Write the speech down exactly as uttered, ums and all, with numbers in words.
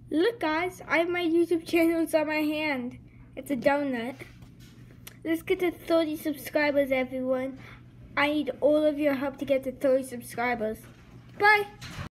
Look guys, I have my YouTube channel on my hand. It's a donut. Let's get to thirty subscribers, everyone. I need all of your help to get to thirty subscribers. Bye!